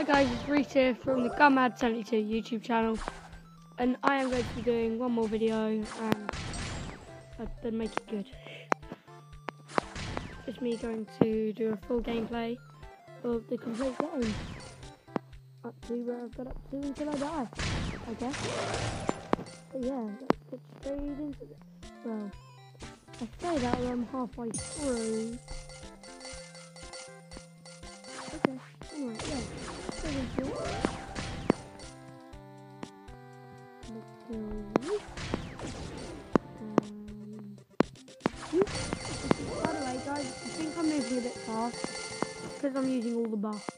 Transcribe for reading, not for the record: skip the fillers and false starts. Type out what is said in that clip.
Hi guys, it's Reese here from the Gunmad72 YouTube channel, and I am going to be doing one more video, and then make it good. It's me going to do a full gameplay of the complete game, up to where I've got up to until I die, I guess. But yeah, let's get straight into this. Well, I say that when I'm halfway through. Okay, alright, yeah. Let's do it. By the way, guys, I think I'm moving a bit fast because I'm using all the buffs.